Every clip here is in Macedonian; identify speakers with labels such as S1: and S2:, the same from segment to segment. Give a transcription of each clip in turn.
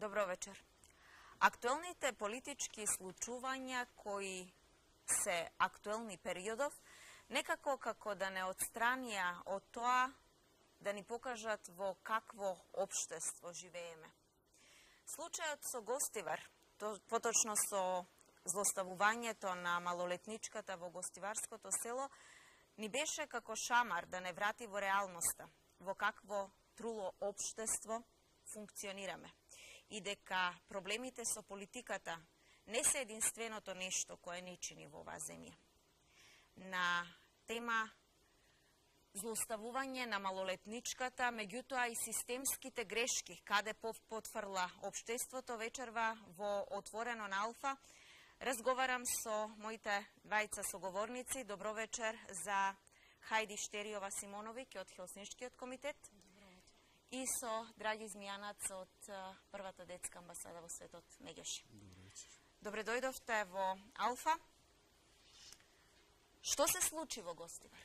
S1: Добро вечер. Актуелните политички случувања кои се актуелни периодов, некако како да не отстранија од тоа да ни покажат во какво општество живееме. Случајот со Гостивар, поточно со злоставувањето на малолетничката во Гостиварското село, ни беше како шамар да не врати во реалноста, во какво труло општество функционираме и дека проблемите со политиката не се единственото нешто кое не чини во оваа земја. На тема злоставување на малолетничката, меѓутоа и системските грешки, каде потврла општеството, вечерва во Отворено на Алфа, разговарам со моите двајца соговорници. Добро вечер за Хајди Штериова Симоновиќ од Хелсиншкиот комитет и со Драги Змијанац од првата детска амбасада во светот Мегеш.
S2: Добро вечер.
S1: Добре дојдовте во Алфа. Што се случи во Гостивар?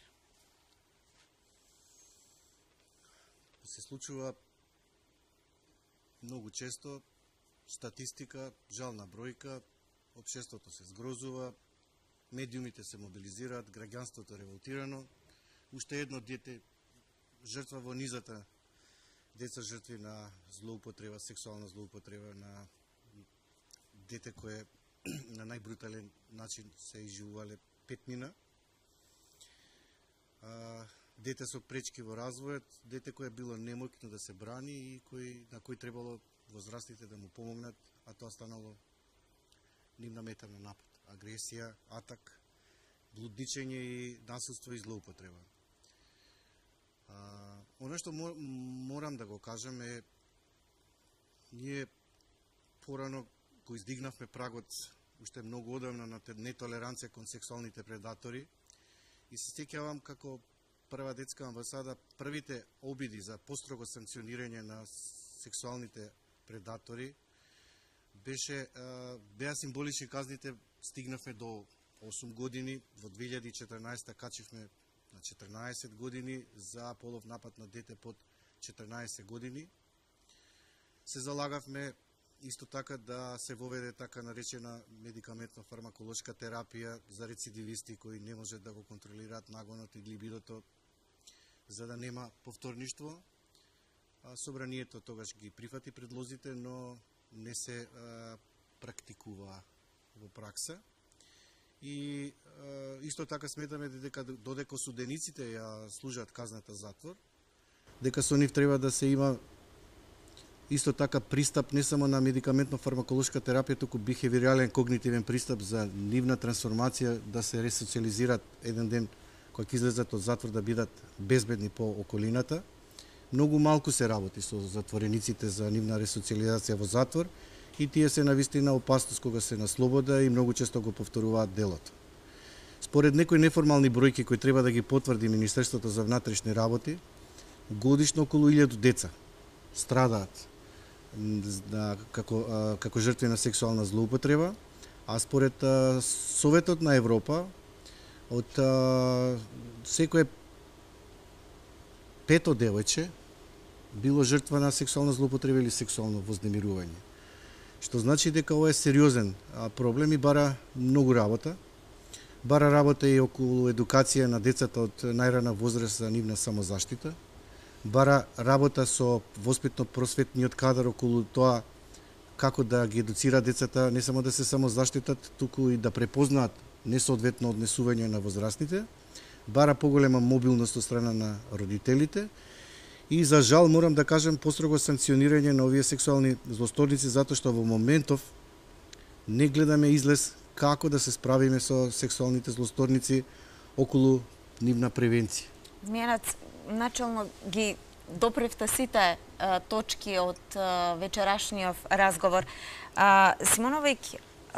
S2: Се случува многу често, статистика, жална бројка, општеството се згрозува, медиумите се мобилизираат, граѓанството револтирано, уште едно дете жртва во низата деца жртви на злоупотреба, сексуална злоупотреба, на дете кое на најбрутален начин се изживувале петмина, дете со пречки во развојот, дете кое било немоќно да се брани и на кој требало возрастните да му помогнат, а тоа станало нивна мета на напад. Агресија, атак, блудничење и насилство и злоупотреба. Оно што морам да го кажам е, ние порано го издигнавме прагот уште многу одамна на нетолеранција кон сексуалните предатори и се сеќавам како прва детска амбасада првите обиди за построго санкционирање на сексуалните предатори беа символични казните, стигнавме до 8 години, во 2014 качивме на 14 години за полов напад на дете под 14 години. Се залагавме исто така да се воведе така наречена медикаментно-фармаколошка терапија за рецидивисти кои не може да го контролираат нагонот и либидото, за да нема повторништво. Собранието тогаш ги прифати предлозите, но не се практикува во пракса. И исто така сметаме дека додека осудениците ја служат казната затвор, дека со нив треба да се има исто така пристап не само на медикаментно-фармаколошка терапија, туку бихевиорален когнитивен пристап за нивна трансформација, да се ресоциализираат еден ден кога ќе излезат од затвор да бидат безбедни по околината. Многу малку се работи со затворениците за нивна ресоциализација во затвор и тие се навистина опасност кога се на слобода и многу често го повторуваат делото. Според некои неформални бројки кои треба да ги потврди Министерството за внатрешни работи, годишно околу 1000 деца страдаат како жртви на сексуална злоупотреба, а според Советот на Европа од секое пето девојче било жртва на сексуална злоупотреба или сексуално вознемирување. Што значи дека ова е сериозен проблем и бара многу работа. Бара работа и околу едукација на децата од најрана возраст за нивна самозаштита. Бара работа со воспитно-просветниот кадар околу тоа како да ги едуцира децата не само да се самозаштитат, туку и да препознаат несоодветно однесување на возрастните. Бара поголема мобилност од страна на родителите и за жал морам да кажам построго санкционирање на овие сексуални злосторници, затоа што во моментов не гледаме излез како да се справиме со сексуалните злосторници околу нивна превенција.
S1: Змијанац, начално ги допревте сите точки од вечерашниот разговор. Симоновиќ,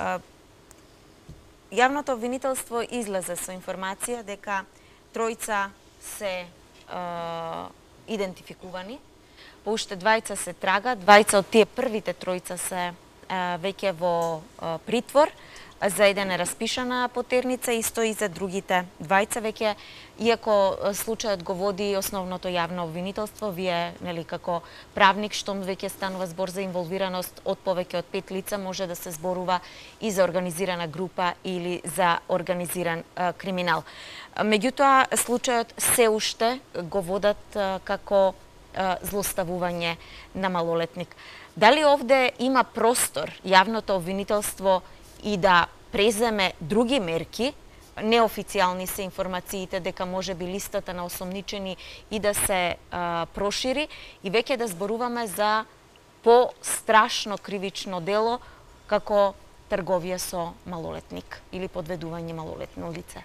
S1: јавното обвинителство излезе со информација дека тројца се идентификувани, по уште двајца се трага, двајца од тие првите тројца се веќе во притвор, за еден е распишана потерница, исто и за другите двајца веќе, иако случајот го води основното јавно обвинителство, вие, нели, како правник, штом веќе станува збор за инволвираност од повеќе од 5 лица, може да се зборува и за организирана група или за организиран криминал. Меѓутоа, случајот се уште го водат како злоставување на малолетник. Дали овде има простор јавното обвинителство и да преземе други мерки? Неофицијални се информациите дека може би листата на осомничени и да се прошири и веќе да зборуваме за по-страшно кривично дело како трговија со малолетник или подведување малолетно лице.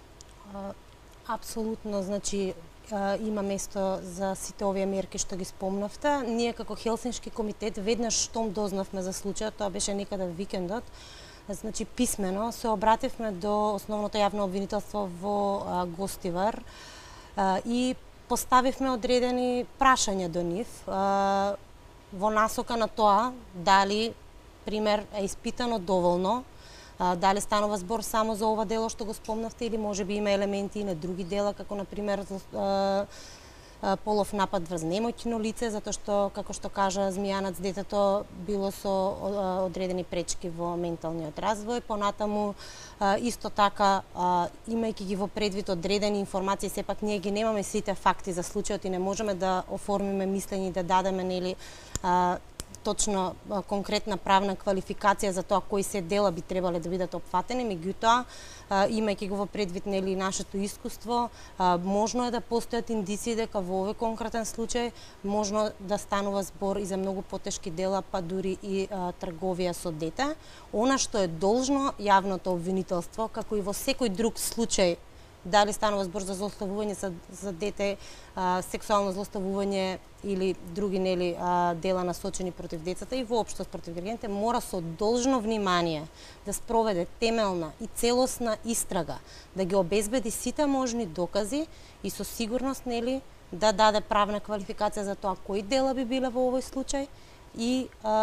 S3: Апсолутно, значи има место за сите овие мерки што ги спомнавте. Ние како Хелсиншки комитет веднаш штом дознавме за случајот, тоа беше некаде викендот, значи писмено се обративме до основното јавно обвинителство во Гостивар и поставивме одредени прашања до нив во насока на тоа дали пример е испитано доволно, дали станува збор само за ова дело што го спомнавте или можеби има елементи и на други дела, како на пример полов напад врз немоќно лице, затоа што, како што кажа Змијанац, детето било со одредени пречки во менталниот развој. Понатаму, исто така, имајќи ги во предвид одредени информации, сепак ние ги немаме сите факти за случајот и не можеме да оформиме мислење и да дадеме, нели, точно конкретна правна квалификација за тоа кои се дела би требале да бидат опфатени, меѓутоа, имајќи го во предвид, нели, нашето искуство, можно е да постојат индиции дека во овој конкретен случај можно да станува збор и за многу потешки дела, па дури и трговија со дете. Она што е должно јавното обвинителство, како и во секој друг случај, дали станува збор за злоставување за дете, сексуално злоставување или други, нели, дела насочени против децата и воопшто против граѓаните, мора со должно внимание да спроведе темелна и целосна истрага, да ги обезбеди сите можни докази и со сигурност, нели, да даде правна квалификација за тоа кои дела би биле во овој случај и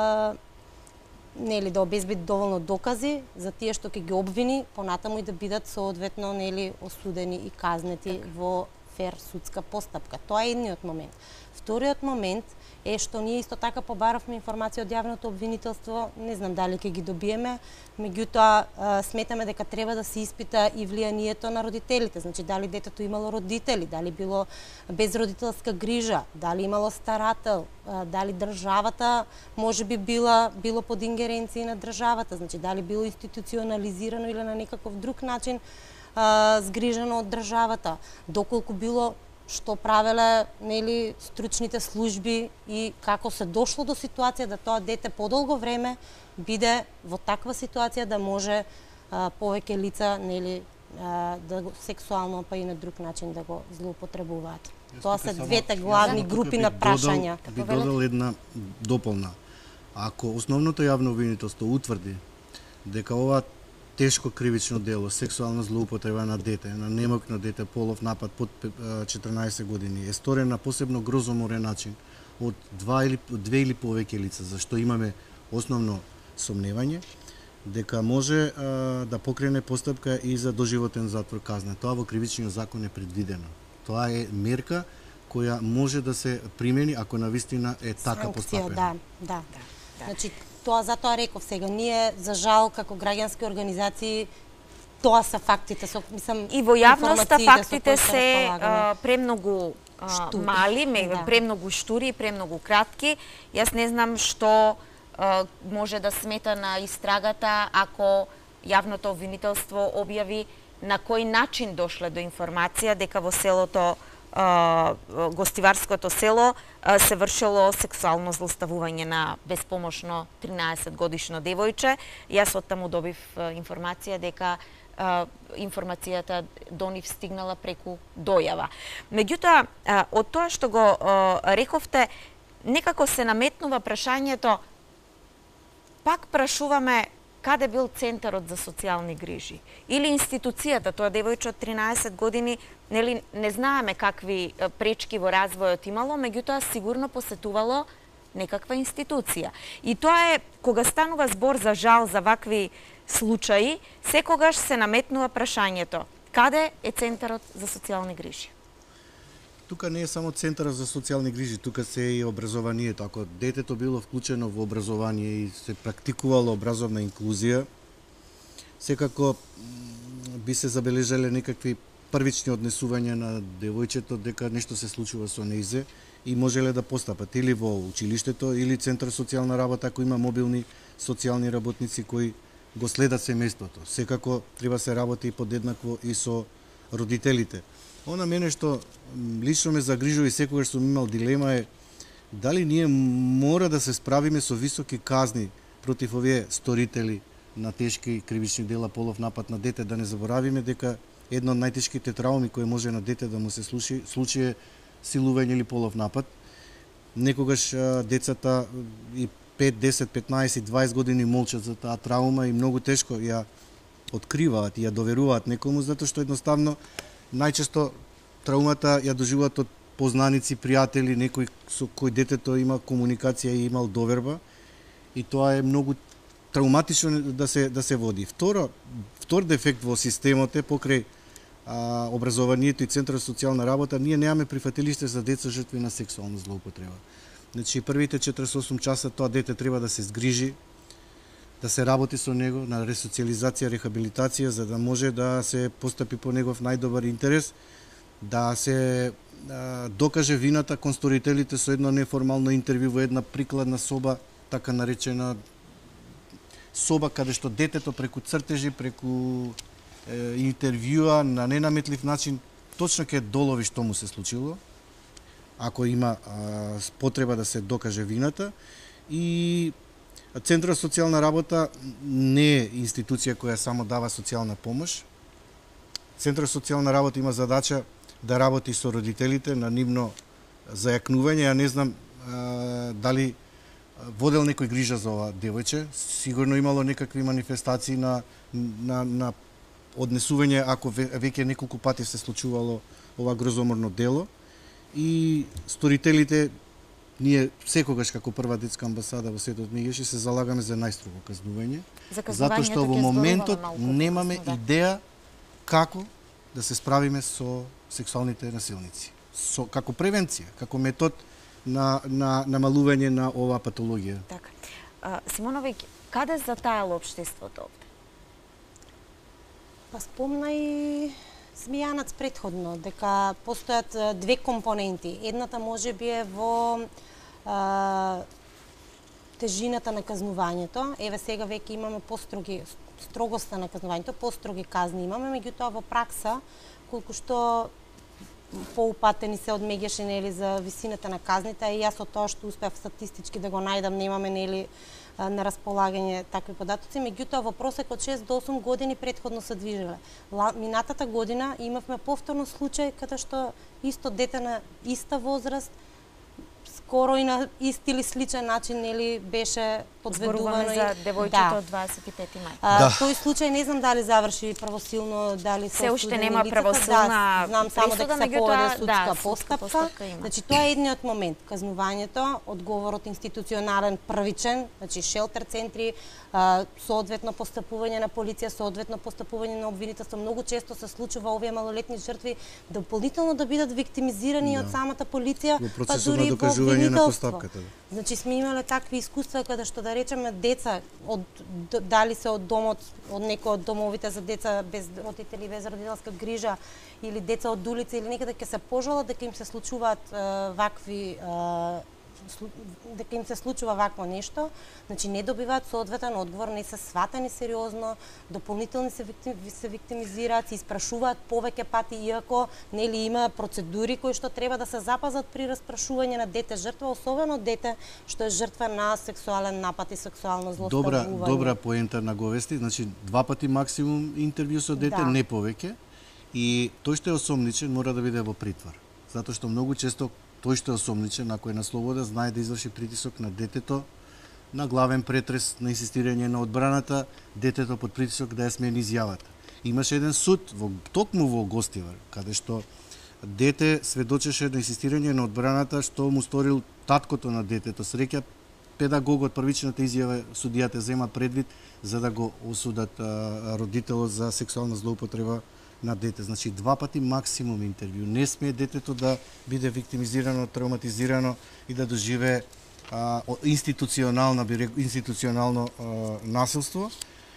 S3: нели, да обезбеди доволно докази за тие што ќе ги обвини, понатаму и да бидат соодветно, нели, осудени и казнети во фер судска постапка. Тоа е едниот момент. Вториот момент е што ние исто така побаравме информација од јавното обвинителство, не знам дали ќе ги добиеме, меѓутоа сметаме дека треба да се испита и влијанието на родителите, значи дали детето имало родители, дали било без родителска грижа, дали имало старател, дали државата можеби било под ингеренција на државата, значи дали било институционализирано или на некаков друг начин згрижено од државата, доколку било што правеле, нели, стручните служби и како се дошло до ситуација да тоа дете подолго време биде во таква ситуација да може повеќе лица, нели, да го сексуално па и на друг начин да го злоупотребуваат. Тоа се двете главни групи на прашања.
S2: Би додал една дополна. Ако основното јавно обвинителство утврди дека ова тешко кривично дело, сексуална злоупотреба на дете, на немоќно дете, полов напад под 14 години, е сторен на посебно грозоморен начин од две или повеќе лица, зашто имаме основно сомневање дека може да покрене постапка и за доживотен затвор казна. Тоа во кривичниот закон е предвидено. Тоа е мерка која може да се примени ако навистина е така постапена.
S3: Да. Значи, тоа затоа реков сега, ние за жал како граѓански организации тоа се фактите, мислам,
S1: и во јавноста фактите се премногу мали, премногу штури, премногу кратки. Јас не знам што може да смета на истрагата ако јавното обвинителство објави на кој начин дошле до информација дека во селото Гостиварското село се вршело сексуално злоставување на безпомошно 13 годишно девојче. Јас од таму добив информација дека информацијата до нив стигнала преку дојава. Меѓутоа, од тоа што го рековте, некако се наметнува прашањето, пак прашуваме каде бил Центарот за социјални грижи или институцијата, тоа девојче од 13 години, нели, не знаеме какви пречки во развојот имало, меѓутоа сигурно посетувало некаква институција. И тоа е, кога станува збор за жал за вакви случаи, секогаш се наметнува прашањето: каде е Центарот за социјални грижи?
S2: Тука не е само Центарот за социјални грижи, тука се и образованието. Ако детето било вклучено во образование и се практикувала образовна инклузија, секако би се забележале некакви првични однесувања на девојчето дека нешто се случува со нејзе и можеле да постапат или во училиштето или Центар социјална работа ако има мобилни социјални работници кои го следат семејството. Секако треба се работи подеднакво и со родителите. Она мене што лично ме загрижува и секогаш сум имал дилема е дали ние мора да се справиме со високи казни против овие сторители на тешки кривични дела, полов напад на дете, да не заборавиме дека една од најтешките трауми кои може на дете да му се случи е силување или полов напад. Некогаш децата и 5, 10, 15, 20 години молчат за таа траума и многу тешко ја откриваат и ја доверуваат некому, затоа што едноставно најчесто траумата ја доживуваат од познаници, пријатели, некои со кој детето има комуникација и имал доверба, и тоа е многу трауматично да се води. Втор дефект во системот е покрај образованието и Центарот за социјална работа, ние немаме прифатилиште за деца жртви на сексуална злоупотреба. Значи, првите 48 часа тоа дете треба да се згрижи, да се работи со него на ресоциализација, рехабилитација, за да може да се постапи по негов најдобар интерес, да се докаже вината кон сторителите со едно неформално интервју во една прикладна соба, така наречена соба каде што детето преку цртежи, преку интервјуа на ненаметлив начин точно ќе долови што му се случило, ако има потреба да се докаже вината. И Центарот за социјална работа не е институција која само дава социјална помош. Центарот за социјална работа има задача да работи со родителите на нивно зајакнување. Ја не знам дали водел некој грижа за ова девојче. Сигурно имало некакви манифестации на однесување, ако веќе неколку пати се случувало ова грозоморно дело. И сторителите, ние секогаш како прва детска амбасада во Светот Мегеше се залагаме за најстрого казнување, затоа што во моментот немаме идеја како да се справиме со сексуалните насилници. Како превенција, како метод на намалување на оваа патологија.
S1: Така. Симоновиќ, каде затаело општеството овде?
S3: Па спомна и Смијанац претходно, дека постојат две компоненти. Едната можеби е во тежината на казнувањето. Еве сега веќе имаме построги, строгоста на казнувањето, построги казни имаме, меѓутоа во пракса, колку што поупатени се од Мегеше, нели, за висината на казните, и јас од тоа што успеав статистички да го најдам, немаме, нели, на располагање такви податоци, меѓутоа во просек од 6 до 8 години претходно се движеле. Минатата година имавме повторно случај каде што исто дете на иста возраст, скоро и на ист или сличен начин, нели, беше подведувано.
S1: Зборуваме за девојчето од 25 мај.
S3: Тој случај не знам дали заврши правосилно, дали
S1: се уште нема правосилна
S3: знам само дека се поведе судска постапка.
S1: Има.
S3: Значи тоа е едниот момент, казнувањето, одговорот институционален првичен, значи шелтер центри, соодветно постапување на полиција, соодветно постапување на обвинителство. Многу често се случува овие малолетни жртви дополнително да бидат виктимизирани од самата полиција, па дури во обвинителство. Значи сме имале такви искуства каде што, да речеме, деца дали се од домот, од некој од домовите за деца без родители, без родителска грижа, или деца од улица или некаде, ќе се пожалат дека им се случуваат вакви дека им се случува вакво нешто, значи не добиваат соодветен одговор, не се сватени сериозно, дополнително се виктимизираат, се испрашуваат повеќе пати, иако нели има процедури кои што треба да се запазат при распрашување на дете жртва, особено дете што е жртва на сексуален напад и сексуално злоставување.
S2: Добра поента на говести, значи 2 пати максимум интервју со дете, не повеќе, и тој што е осомничен мора да биде во притвор, затоа што многу често тој што е осомничен, ако е на слобода, знае да изврши притисок на детето, на главен претрес, на инсистирање на одбраната, детето под притисок да ја смени изјавата. Имаше еден суд токму во Гостивар, каде што дете сведочеше на инсистирање на одбраната што му сторил таткото на детето. Среќа педагогот првичната изјава судијата зема предвид за да го осудат родителот за сексуална злоупотреба на дете. Значи 2 пати максимум интервју. Не смее детето да биде виктимизирано, травматизирано и да доживее институционално насилство.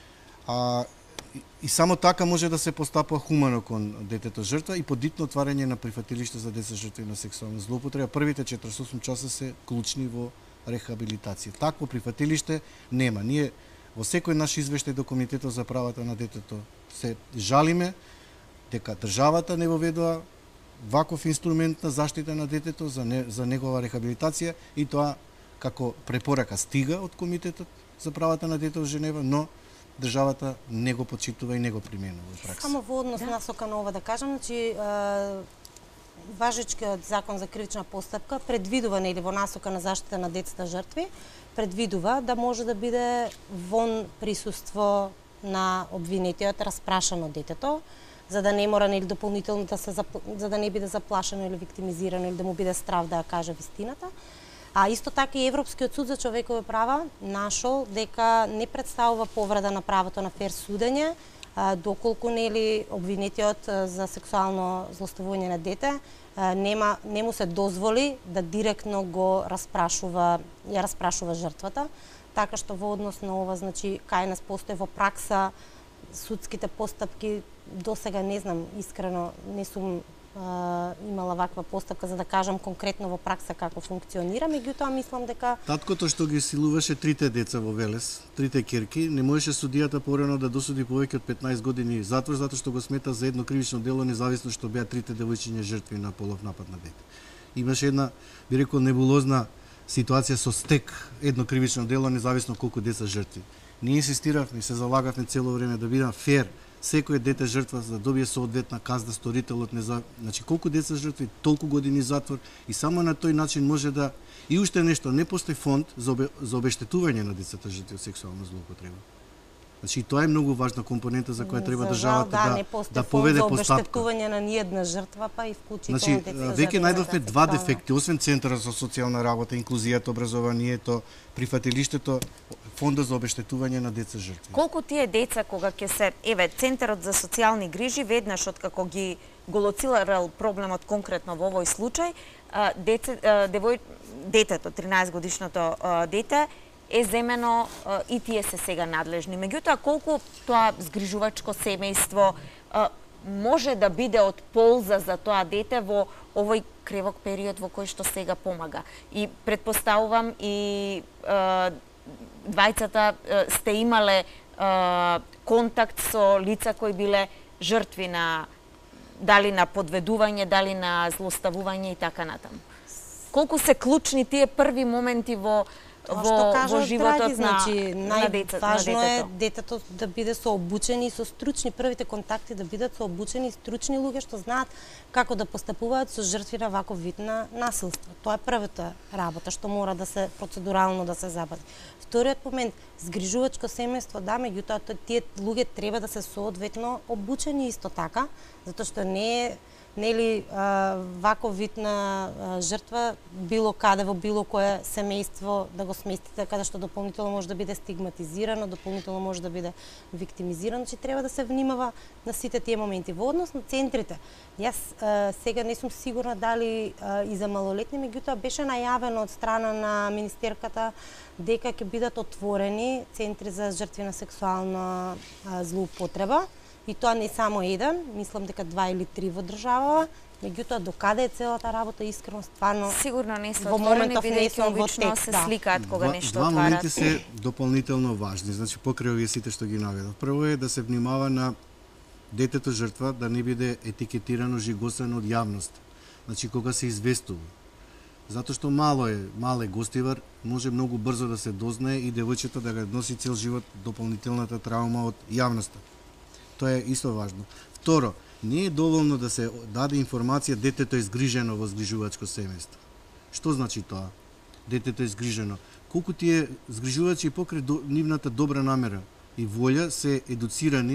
S2: И само така може да се постапува хумано кон детето жртва и подитно отварање на прифатилиште за деца жртви на сексуална злоупотреба. Првите 48 часа се клучни во рехабилитација. Такво прифатилиште нема. Ние во секој наш извештај до Комитетот за правата на детето се жалиме дека државата не воведува ваков инструмент на заштита на детето за негова рехабилитација и тоа како препорака стига од Комитетот за правата на детето во Женева, но државата не го почитува и не го применува во пракса.
S3: Само во однос насока на ова да кажам, значи важечкиот закон за кривична постапка предвидува нели во насока на заштита на децата жртви, предвидува да може да биде вон присуство на обвинетиот распрашано детето, за да не мора нели дополнително за да не биде заплашено или виктимизирано или да му биде страв да ја каже вистината. А исто така и Европскиот суд за човекови права нашол дека не представува повреда на правото на фер судење, доколку нели обвинетиот за сексуално злоставување на дете не му се дозволи да директно го ја распрашува жртвата, така што во однос на ова, значи, кај нас постои во пракса судските постапки, досега не знам, искрено не сум имала ваква постапка за да кажам конкретно во пракса како функционира, меѓутоа мислам дека
S2: таткото што ги силуваше 3 деца во Велес, 3 ќерки, не можеше судијата порано да досуди повеќе од 15 години затвор затоа што го смета за едно кривично дело независно што беа 3 девојчиња жртви на полов напад на дете. Имаше една, би рекол, небулозна ситуација со стек едно кривично дело независно колку деца жртви. Ние инсистиравме и се залагавме цело време да бидам фер. Секој дете жртва за да добие соодветна казна, сторителот значи колку деца жртви, толку години затвор и само на тој начин може да и уште нешто, не постои фонд за обештетување на децата жртви од сексуална злоупотреба. Значи тоа е многу важна компонента за која треба државата да поведе постапка.
S3: За обештетување на ниедна жртва, па и вклучително
S2: значи,
S3: деца жртви.
S2: Веќе најдовме 2 дефекти, освен Центарот за социјална работа, инклузијата, образованието, прифатилиштето, фондот за обештетување на деца жртви.
S1: Колку тие деца кога ќе се Центарот за социјални грижи веднаш откако ги го лоцирал проблемот конкретно во овој случај, детето, 13 годишното дете е земено и тие се сега надлежни. Меѓутоа, колку тоа згрижувачко семејство може да биде од полза за тоа дете во овој кревок период во кој што сега помага. И предпоставувам и двајцата сте имале контакт со лица кои биле жртви на дали на подведување, дали на злоставување и така натаму. Колку се клучни тие први моменти во животот на детето.
S3: Важно е детето да биде сообучени и со стручни, првите контакти да бидат сообучени и стручни луѓе што знаат како да постапуваат со жртви на ваков вид на насилство. Тоа е првата работа што мора да се процедурално да се запази. Вториот момент, згрижувачко семејство, да, меѓутоа тие луѓе треба да се соодветно обучени исто така, затоа што не е нели ваков вид на жртва било каде во било кое семејство да го сместите каде што дополнително може да биде стигматизирано, дополнително може да биде виктимизирано, че треба да се внимава на сите тие моменти. Во однос на центрите, јас сега не сум сигурна дали и за малолетни, меѓутоа беше најавено од страна на министерката дека ќе бидат отворени центри за жртви на сексуална злоупотреба. И тоа не само еден, мислам дека 2 или 3 во државава, меѓутоа докаде е целата работа, искрено, стварно
S1: сигурно не се отворени, бидејќи обично се сликаат кога нешто отварат.
S2: Два моменти се дополнително важни, значи покрај овие сите што ги наведов. Прво е да се внимава на детето жртва да не биде етикетирано, жигосано од јавност. Значи кога се известува. Затоа што мал е гостивар, може многу брзо да се дознае и девојчето да го носи цел живот дополнителната травма од јавноста. Тоа е исто важно. Второ, не е доволно да се даде информација детето е згрижено во згрижувачко семејство. Што значи тоа? Детето е згрижено. Колку тие згрижувачи покрај нивната добра намера и волја се едуцирани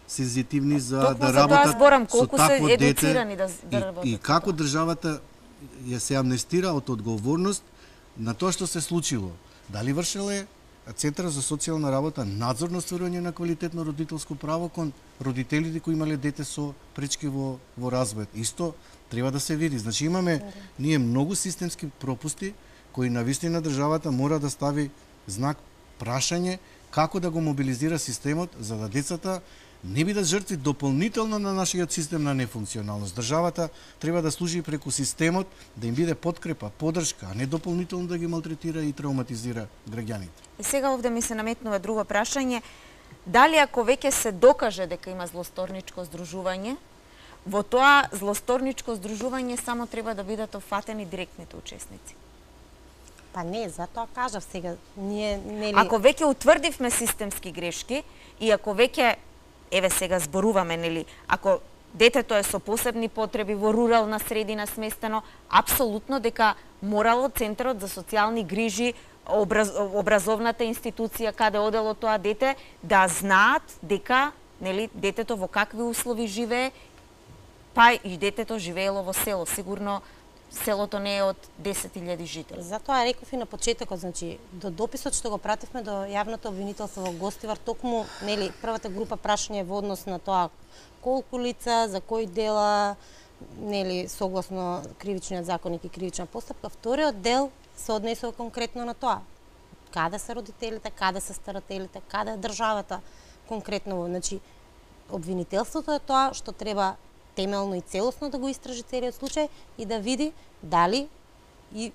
S2: сензитивни за
S1: Токму
S2: да
S1: за тоа
S2: работат
S1: зборам,
S2: со
S1: колку се
S2: такво дете
S1: едуцирани да работат
S2: и
S1: со
S2: како
S1: тоа.
S2: државата ја се амнестира од одговорност на тоа што се случило. Дали вршеле Центарот за социјална работа надзор на остварување на квалитетно родителско право кон родителите кои имале дете со пречки во развојот. Исто треба да се види. Значи имаме ние многу системски пропусти кои навистина државата мора да стави знак прашање како да го мобилизира системот за да децата не бидат жртви дополнително на нашиот систем на нефункционалност. Државата треба да служи преку системот да им биде подкрепа, поддршка, а не дополнително да ги малтретира и травматизира граѓаните.
S1: И сега овде ми се наметнува друго прашање. Дали ако веќе се докаже дека има злосторничко здружување, во тоа злосторничко здружување само треба да бидат офатени директните учесници?
S3: Па не, затоа кажав сега, ние нели
S1: Ако веќе утврдивме системски грешки и ако веќе еве сега зборуваме, нели, ако детето е со посебни потреби во рурална средина сместено, апсолутно дека морало Центарот за социјални грижи, образовната институција каде одело тоа дете, да знаат дека, нели, детето во какви услови живее, па и детето живеело во село. Сигурно селото не е од 10.000 жители.
S3: Затоа реков и на почетокот, значи до дописот што го пративме до јавното обвинителство во Гостивар, токму нели првата група прашање во однос на тоа колку лица, за кои дела, нели согласно кривичниот законник и кривична постапка, вториот дел се однесува конкретно на тоа. Каде се родителите, каде се старателите, каде е државата конкретно, значи обвинителството е тоа што треба темелно и целосно да го истражи целиот случај и да види дали и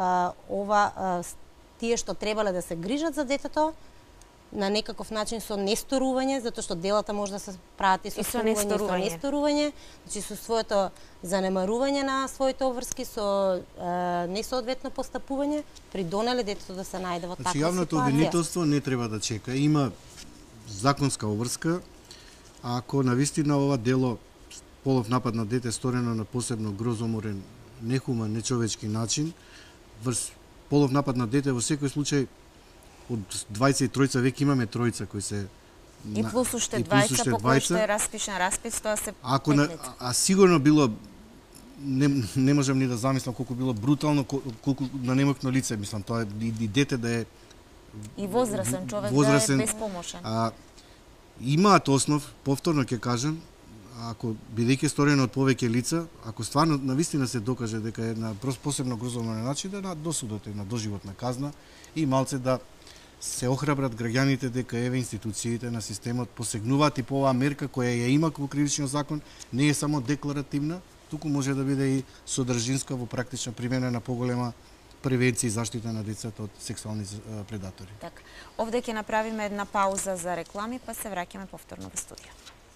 S3: тие што требале да се грижат за детето на некаков начин со несторување, затоа што делата може да се прават и со несторување, значи со своето занемарување на своите обврски, со несоодветно постапување, придонеле детето да се најде во таква
S2: ситуација. Јавното обвинителство не треба да чека. Има законска обврска, ако навистина ова дело полов напад на дете сторено на посебно грозоморен, нехуман, нечовечки начин, врз полов напад на дете во секој случај од 23 веќе имаме тројца кои се
S1: и плюс уште двајца по кои што е распишен распис, тоа се петница.
S2: А сигурно било не можам ни да замислам колку било брутално, колку на немокно лице, мислам, тоа и дете да е
S1: и возрасен човек
S2: возрасен,
S1: да е безпомошен.
S2: Имаат основ, повторно ќе кажам, ако бидејќи сторено од повеќе лица, ако стварно навистина се докаже дека е на посебно грозоморен начин, да на досудот е на доживотна казна и малце да се охрабрат граѓаните дека еве институциите на системот посегнуваат и по оваа мерка која ја има во кривичниот закон, не е само декларативна, туку може да биде и содржинска во практична примена на поголема превенција и заштита на децата од сексуални предатори.
S1: Така. Овде ќе направиме една пауза за реклами, па се враќаме повторно во студио.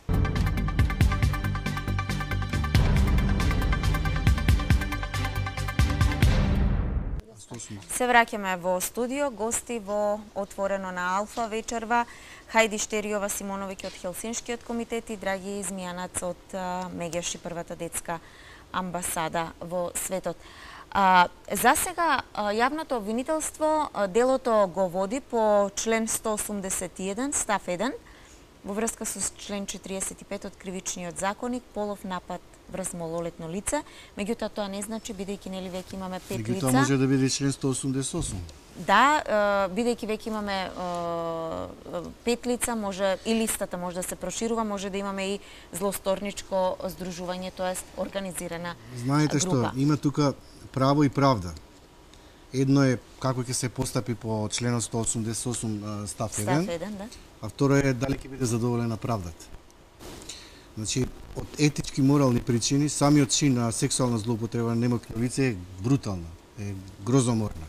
S1: Се враќаме во студио, гости во Отворено на Алфа вечерва, Хајди Штериова Симоновиќ од Хелсиншкиот комитет и Драги Змијанац од Мегеш и првата детска амбасада во светот. За сега јавното обвинителство делото го води по член 181 став 1 во врска со член 45 од кривичниот законник, полов напад врз малолетно лице, меѓутоа тоа не значи, бидејќи нели веќе имаме 5 лица.
S2: Меѓутоа може да биде член 188.
S1: Да, бидејќи веќе имаме 5 лица, може и листата може да се проширува, може да имаме и злосторничко здружување, тоест организирана група.
S2: Знаете што, има тука право и правда. Едно е како ќе се постапи по членот 188 став 1,
S1: да.
S2: А второ е дали ќе биде задоволена правдата. Значи, од етички морални причини, самиот чин на сексуална злоупотреба на немокно лице е брутална, е грозоморна.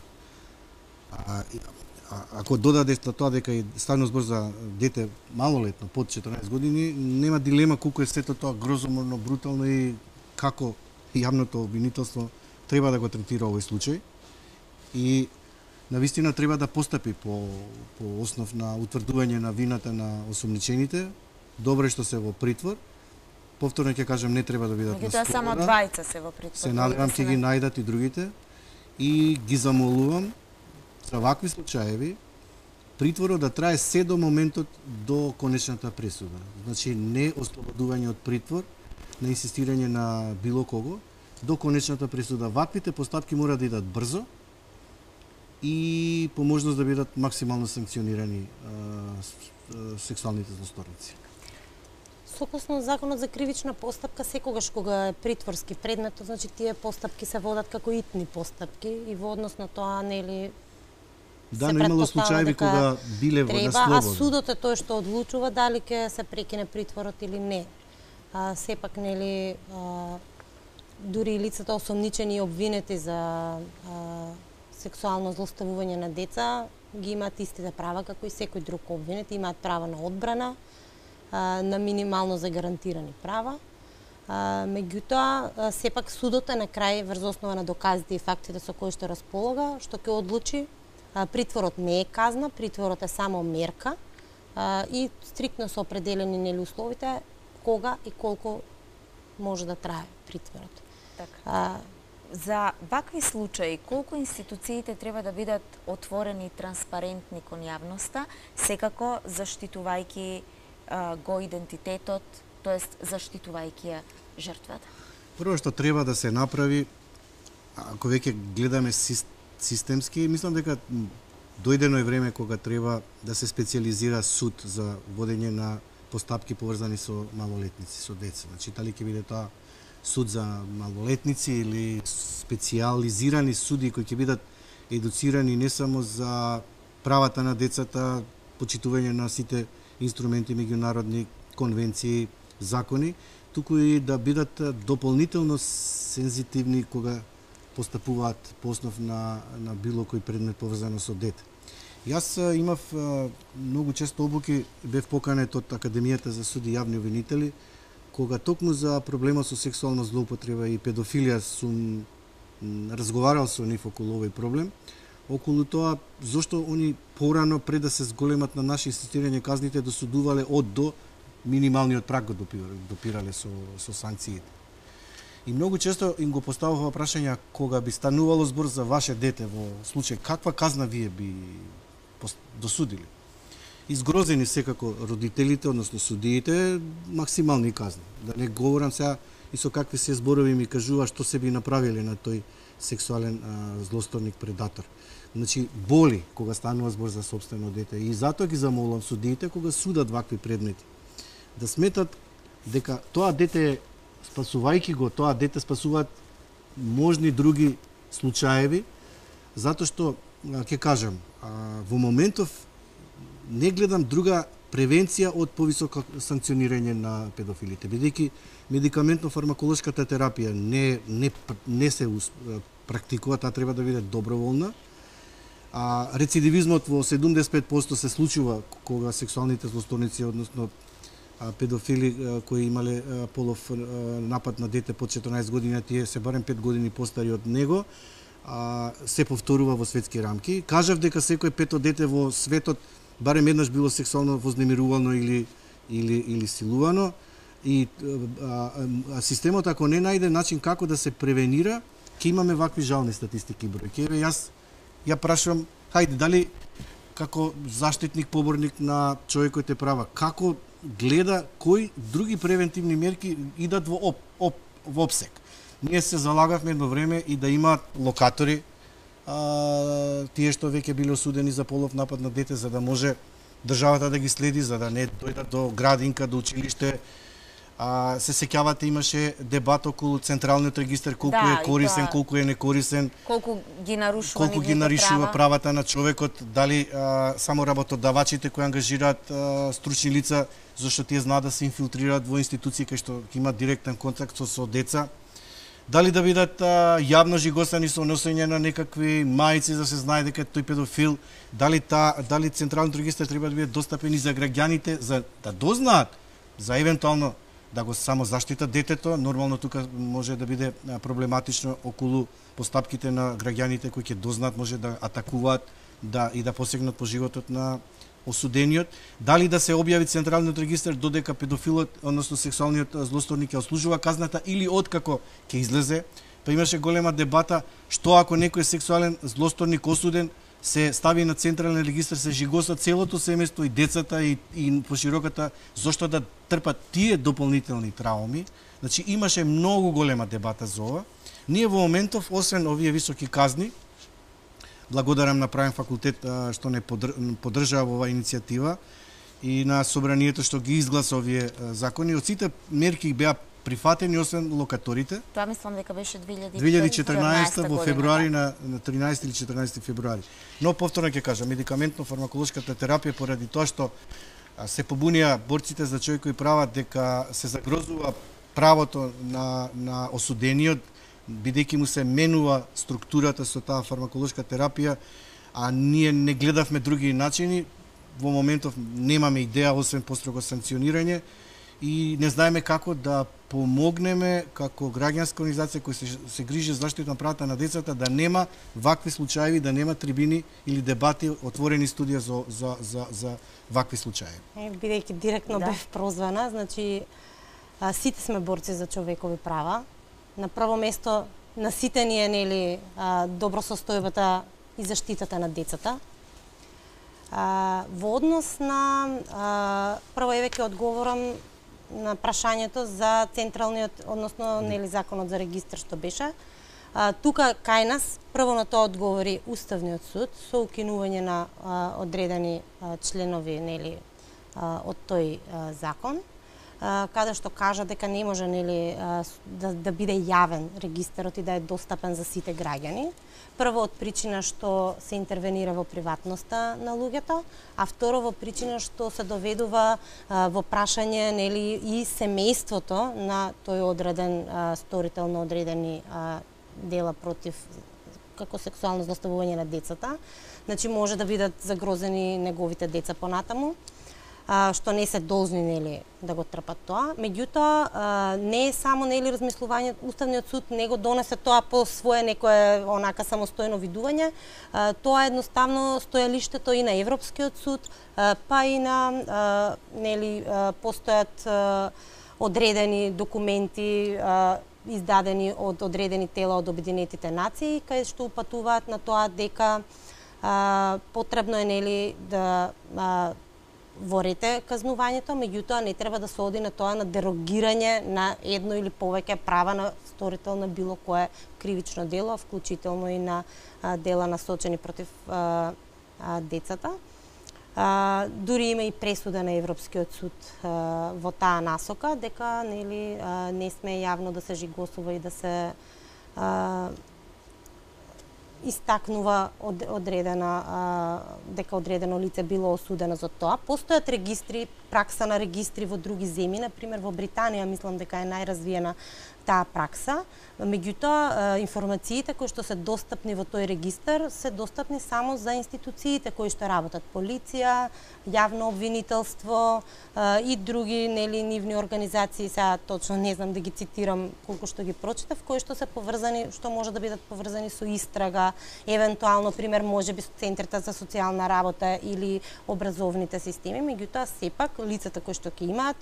S2: Ако додадете тоа дека е ставно збор за дете малолетно, под 14 години, нема дилема колку е сето тоа грозоморно, брутално и како јавното обвинителство треба да го третира овој случај. И навистина треба да постапи по основ на утврдување на вината на осомничените. Добро е што се во притвор. Повторно ќе кажам, не треба да бидат на слобода.
S1: Само двајца се во притвор.
S2: Се надевам ќе ги најдат и другите. И ги замолувам за вакви случаеви, притворот да трае се до моментот до конечната пресуда. Значи не ослободување од притвор на инсистирање на било кого до конечната пресуда. Ваквите постапки мора да идат брзо и по можност да бидат максимално санкционирани сексуалните злосторници.
S3: Согласно законот за кривична постапка, секогаш кога е притворски предметот, значи тие постапки се водат како итни постапки и во однос на тоа нели
S2: Да, но имало случаи кога биле во слободно.
S3: А судот е тој што одлучува дали ќе се прекине притворот или не. Сепак нели дури и лицата осомничени и обвинети за сексуално злоставување на деца ги имаат истите права како и секој друг обвинет, имаат право на одбрана, на минимално загарантирани права. Меѓутоа, сепак судот е на крај врз основа на доказите и фактите со кои што располага, што ќе одлучи. Притворот не е казна, притворот е само мерка и стриктно се определени нели условите кога и колку може да трае притворот.
S1: Така. За вакви случаи, колку институциите треба да бидат отворени и транспарентни кон јавноста, секако заштитувајќи го идентитетот, тоест заштитувајќи ја жртвата?
S2: Прво што треба да се направи, ако веќе гледаме системски, мислам дека дојдено е време кога треба да се специализира суд за водење на постапки поврзани со малолетници, со деца. Значи, дали ќе биде тоа суд за малолетници или специализирани суди кои ќе бидат едуцирани не само за правата на децата, почитување на сите инструменти, меѓународни конвенции, закони, туку и да бидат дополнително сензитивни кога постапуваат по основ на било кој предмет поврзано со дете. Јас имав многу често обуки, бев поканет од Академијата за суди и јавни обвинители, кога токму за проблемот со сексуална злоупотреба и педофилија сум разговарал со нив околу овој проблем, околу тоа зошто они порано пред да се зголемат на наше инсистирање казните досудувале од до минималниот праг го допирале со санкциите. И многу често им го поставува прашања кога би станувало збор за ваше дете во случај каква казна вие би досудили. Изгрозени секако родителите, односно судиите, максимални казни. Да не говорам сега и со какви се зборови ми кажува што се би направиле на тој сексуален злосторник предатор. Значи, боли кога станува збор за сопствено дете. И затоа ги замолам судиите кога судат вакви предмети да сметат дека тоа дете, спасувајќи го, тоа дете спасуваат можни други случаеви, затоа што, ќе кажам, во моментов не гледам друга превенција од повисоко санкционирање на педофилите, бидејќи медикаментно-фармаколошката терапија не се практикува, таа треба да биде доброволна. Рецидивизмот во 75% се случува кога сексуалните злосторници, односно педофили кои имале полов напад на дете под 14 години, тие се барем 5 години постари од него, се повторува во светски рамки. Кажав дека секој пето дете во светот барем еднаш било сексуално вознемирувано или силувано, и системот ако не најде начин како да се превенира, ќе имаме вакви жални статистики бројки. Јас ја прашувам, хајде, дали како заштитник, поборник на човековите права, како гледа кои други превентивни мерки идат во опсек. Ние се залагавме едно време и да имаат локатори, тие што веќе биле осудени за полов напад на дете, за да може државата да ги следи, за да не дојдат до градинка, до училиште. Се сеќавате, имаше дебат околу централниот регистар, колку е корисен, колку е некорисен,
S1: колку ги
S2: нарушува правата на човекот, дали само работодавачите кои ангажираат стручни лица, зашто тие знаат да се инфилтрираат во институции кај што имаат директен контакт со деца. Дали да бидат јавно жигосани со носење на некакви мајци за се знае дека тој педофил, дали централниот регистар треба да биде достапен и за граѓаните за да дознаат за евентуално да го само заштитат детето. Нормално тука може да биде проблематично околу постапките на граѓаните кои ќе дознаат, може да атакуваат и да посегнат по животот на осудениот. Дали да се објави централниот регистар додека педофилот, односно сексуалниот злосторник ќе ослужува казната или откако ќе излезе. Па имаше голема дебата што ако некој сексуален злосторник осуден се стави на централен регистар, се жигоса целото семејство и децата и пошироката, зошто да трпат тие дополнителни трауми. Значи имаше многу голема дебата за ова. Ние во моментов, освен овие високи казни, благодарам на правен факултет што не поддржава ова иницијатива и на собранието што ги изгласа овие закони, од сите мерки беа прифатени освен локаторите.
S1: Тоа мислам дека беше
S2: 2014 во февруари
S1: да.
S2: на 13 или 14 февруари. Но повторно ќе кажам, медикаментно-фармаколошката терапија поради тоа што се побунија борците за човекови права дека се загрозува правото на осудениот, бидејќи му се менува структурата со таа фармаколошка терапија, а ние не гледавме други начини, во моментов немаме идеја освен построго санкционирање и не знаеме како да помогнеме како граѓанска организација која се грижи за заштита на правата на децата да нема вакви случаи, да нема трибини или дебати, отворени студија за вакви случаи.
S3: Бидејќи директно бев прозвана, значи сите сме борци за човекови права. На прво место на сите ни е нели добросостојбата и заштитата на децата. Во однос на прво ќе одговорам на прашањето за централниот, односно нели законот за регистар што беше. Тука кај нас прво на тоа одговори Уставниот суд со укинување на одредени членови нели од тој закон, каде што кажа дека не може нели да биде јавен регистарот и да е достапен за сите граѓани. Прво од причина што се интервенира во приватноста на луѓето, а второ во причина што се доведува во прашање нели и семејството на тој одреден сторител на одредени дела против како сексуално злоставување на децата. Значи може да бидат загрозени неговите деца понатаму, што не се должни нели да го трпат тоа. Меѓутоа не е само нели размислување, Уставниот суд не го донесе тоа по свое некое онака самостојно видување. Тоа е едноставно стојалиштето и на Европскиот суд, па и на нели постојат одредени документи издадени од одредени тела од Обединетите нации, кај што упатуваат на тоа дека потребно е нели да во рете казнувањето, меѓутоа не треба да се оди на тоа на дерогирање на едно или повеќе права на сторител на било кое кривично дело, вклучително и на дела насочени против децата. Дури има и пресуда на Европскиот суд во таа насока дека нели не сме јавно да се жигосува и да се истакнува дека одредено лице било осудено за тоа. Постојат регистри, пракса на регистри во други земји, например во Британија мислам дека е најразвиена таа пракса. Меѓутоа, информациите кои што се достапни во тој регистар се достапни само за институциите кои што работат, полиција, јавно обвинителство и други нели нивни организации, сега точно не знам да ги цитирам колку што ги прочитав, кои што се поврзани, што може да бидат поврзани со истрага, евентуално пример можеби со центрите за социјална работа или образовните системи, меѓутоа сепак лицата кои што ќе имаат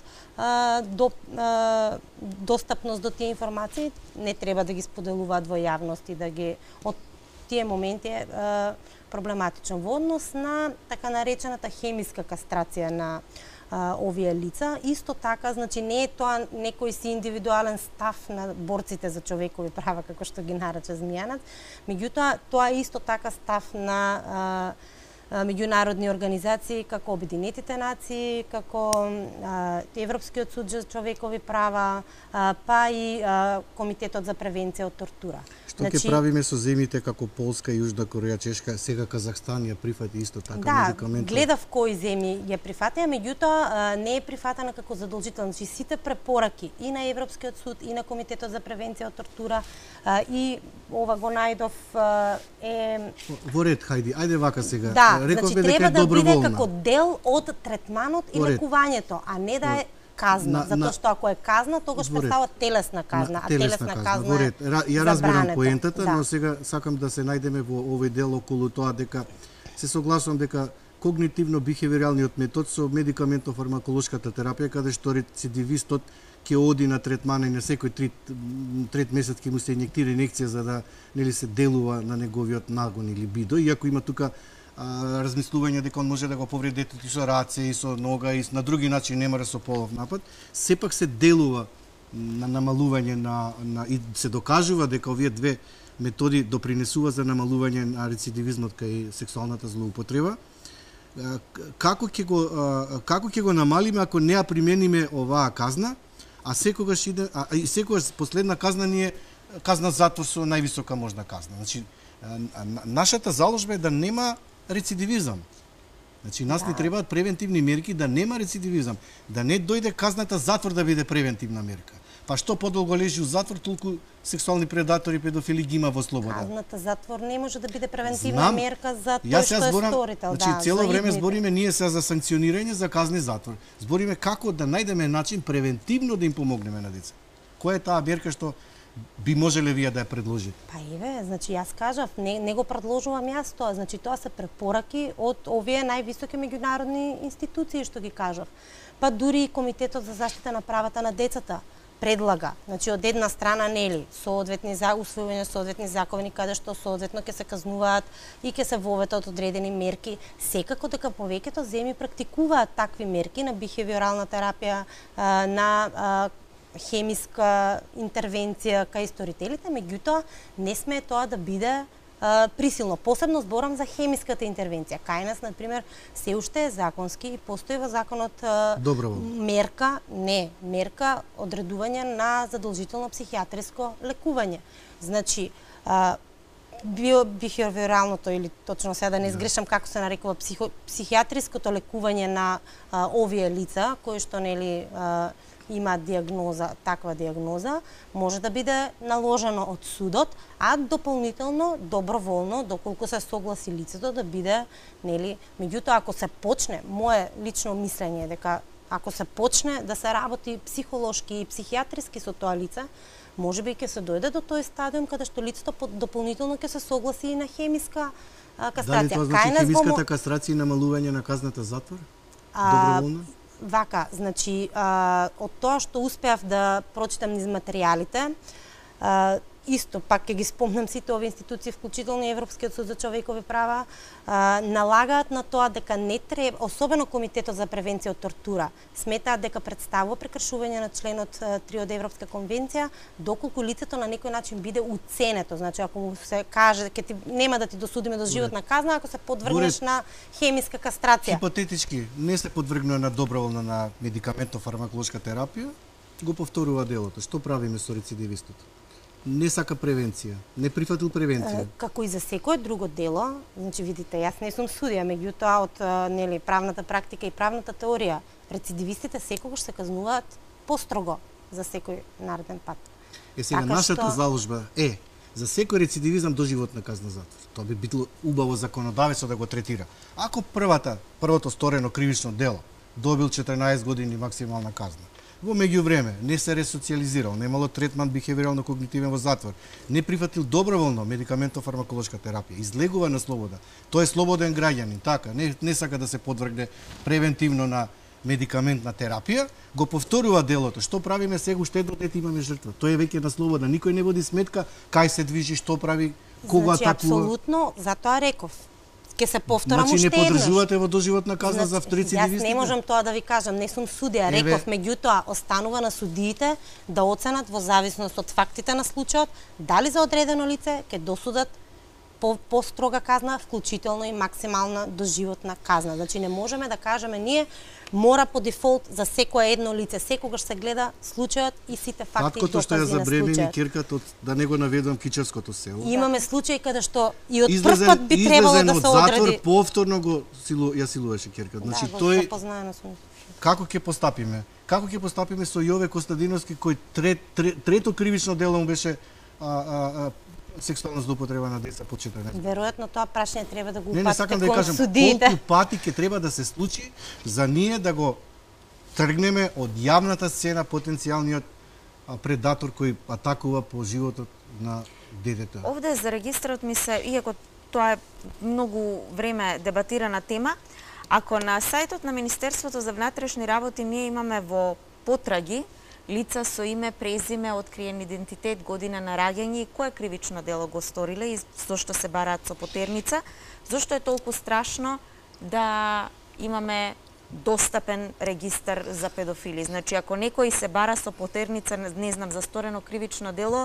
S3: достапност до тие информации не треба да ги споделуваат во јавност и да ги од тие моменти е проблематично во однос на така наречената хемиска кастрација на овие лица. Исто така, значи не е тоа некој си индивидуален став на борците за човекови права како што ги нарече Змијанац, меѓутоа тоа е исто така став на меѓународни организации како Обединетите нации, како Европскиот суд за човекови права, па и Комитетот за превенција од тортура.
S2: Што ќе правиме со земјите како Полска, Јужна Кореја, Чешка, сега Казахстан ја прифати исто така медикаментот?
S3: Да, гледав кои земји ја прифатија, меѓутоа не е прифатена како задолжително. Значи сите препораки и на Европскиот суд и на Комитетот за превенција од тортура и ова го најдов е
S2: во ред, ајде вака сега.
S3: Да,
S2: рековме
S3: значи
S2: дека
S3: треба
S2: е
S3: да биде
S2: доброволна.
S3: како дел од третманот и лекувањето, а не да е казна, затоа што ако е казна, тогаш представува телесна казна, а телесна казна
S2: во ред. Ја разбирам поентата,
S3: да.
S2: но сега сакам да се најдеме во овој дел околу тоа дека се согласувам дека когнитивно-бихевиоралниот метод со медикаментно-фармаколошката терапија, каде што рецидивистот ќе оди на третмана и на секој трет месец ќе му се инјектира инекција за да нели се делува на неговиот нагон или бидо, иако има тука размислување дека он може да го повреди детето со раце и со нога и на други начини, не мора со полов напад, сепак се делува на намалување и се докажува дека овие две методи допринесува за намалување на рецидивизмот кај сексуалната злоупотреба. Како ќе го намалиме ако не ја примениме оваа казна, а секогаш последна казна ни е казна затвор со највисока можна казна. Значи, нашата заложба е да нема рецидивизам. Значи, нас ни требаат превентивни мерки да нема рецидивизам, да не дојде казната затвор да биде превентивна мерка. Па што подолго лежи у затвор, толку сексуални предатори, педофили ги има во слобода.
S3: Казната затвор не може да биде превентивна мерка за тој што е сторител.
S2: Значи, цело време збориме ние се за санкционирање за казни затвор. Збориме како да најдеме начин превентивно да им помогнеме на деца. Која е таа мерка што би можеле вие да ја предложите?
S3: Па еве, значи јас кажав, не го предложувам јас тоа, значи тоа се препораки од овие највисоки меѓународни институции што ги кажав. Па дури и Комитетот за заштита на правата на децата предлага, значи од една страна нели соодветни за усвојување соодветни закони каде што соодветно ќе се казнуваат и ќе се воведат одредени мерки, секако дека повеќето земји практикуваат такви мерки на бихевиорална терапија, на хемиска интервенција кај сторителите, меѓутоа не сме тоа да биде присилно. Посебно зборам за хемиската интервенција. Кај нас, например, се уште е законски и постои во законот мерка одредување на задолжително психијатриско лекување. Значи, бихевиоралното или точно сега да не изгрешам како се нарекува психијатриското лекување на овие лица кои што нели има таква диагноза, може да биде наложено од судот, а дополнително, доброволно, доколку се согласи лицето да биде, нели, меѓутоа ако се почне, мое лично мислење е дека ако се почне да се работи психолошки и психијатриски со тоа лице, можеби ќе се дојде до тој стадиум каде што лицето дополнително ќе се согласи и на хемиска кастрација.
S2: Дали тоа значи хемиската кастрација и намалување на казната затвор? Доброволно?
S3: Вака, значи, од тоа што успеав да прочитам низ материјалите, исто, пак ќе ги спомнам сите овие институции, вклучително и Европскиот суд за човекови права, налагаат на тоа дека не треба, особено Комитетот за превенција од тортура, сметаат дека представува прекршување на членот 3 од Европска конвенција, доколку лицето на некој начин биде уценето. Значи, ако му се каже, нема да ти досудиме до животна казна, ако се подвргнеш на хемиска кастрација.
S2: Хипотетички, не се подвргнува на доброволна на медикаментно-фармаколошка терапија, го повторува делото. Што правиме со рецидивистот? Не сака превенција, не прифатил превенција.
S3: Како и за секое друго дело, значи видите, јас не сум судија, меѓутоа од нели правната практика и правната теорија, рецидивистите секогаш се казнуваат построго за секој нареден пат.
S2: Сега нашата заложба е за секој рецидивизам доживотна казна затвор. Тоа би било убаво законодавецот да го третира. Ако првото сторено кривично дело добил 14 години максимална казна, во меѓувреме не се ресоциализирал, немало третман бихевиорално-когнитивен во затвор, не прифатил доброволно медикаментно-фармаколошка терапија, излегува на слобода. Тој е слободен граѓанин, така, не сака да се подвргне превентивно на медикаментна терапија, го повторува делото. Што правиме сега, уште едно дете имаме жртва. Тој е веќе на слобода, никој не води сметка кај се движи, што прави, кога атакува.
S3: Значи, апсолутно, затоа реков. Ке се повторам уште
S2: еднаш. Значи не поддржувате во доживотна казна за рецидивистите?
S3: Јас не можам тоа да ви кажам, не сум судија, реков, меѓутоа останува на судиите да оценат во зависност од фактите на случајот дали за одредено лице ќе досудат построга казна, вклучително и максимална доживотна казна. Значи не можеме да кажеме ние мора по дефолт за секое едно лице, секогаш се гледа случајот и сите факти и докази на случајот.
S2: Таткото што ја забревени киркат од, да не го наведувам, Кичевското село.
S3: Имаме случаи каде што и од прв пат би требало да се одреди.
S2: Затвор, повторно го ја силуваше киркат. Значи тој како ќе постапиме? Како ќе постапиме со Јове Костадиновски кој трето кривично дело му беше сексуална злоупотреба на деца под 14.
S3: Веројатно тоа прашање треба да го
S2: не сакам да кажам колку пати ќе треба да се случи за ние да го тргнеме од јавната сцена потенцијалниот предатор кој атакува по животот на детето.
S1: Овде за регистрот ми се, иако тоа е многу време дебатирана тема, Ако на сајтот на Министерството за внатрешни работи ние имаме во потраги лица со име, презиме, откриен идентитет, година на раѓање и кое кривично дело го сториле и зошто се бараат со потерница, зошто е толку страшно да имаме достапен регистар за педофили. Значи, ако некој се бара со потерница, не знам, за сторено кривично дело,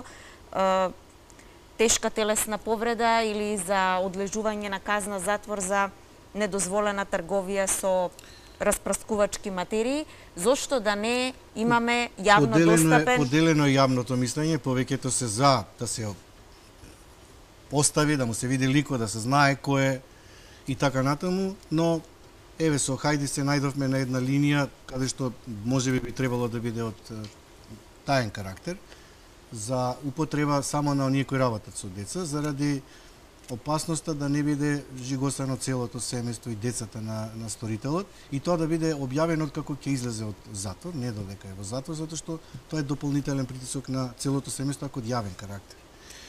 S1: тешка телесна повреда или за одлежување на казна затвор за недозволена трговија со распрскувачки материи, зошто да не имаме јавно достапен...
S2: Поделено е јавното мислење, повеќето се за да се постави, да му се види лико, да се знае кој е и така натаму, но еве со Хајди се најдовме на една линија каде што можеби би требало да биде од таен карактер за употреба само на оние кои работат со деца, заради опасноста да не биде жигосано целото семејство и децата на сторителот и тоа да биде објавено како ќе излезе од затвор, не додека е во затвор, затоа што тоа е дополнителен притисок на целото семејство ако од јавен карактер.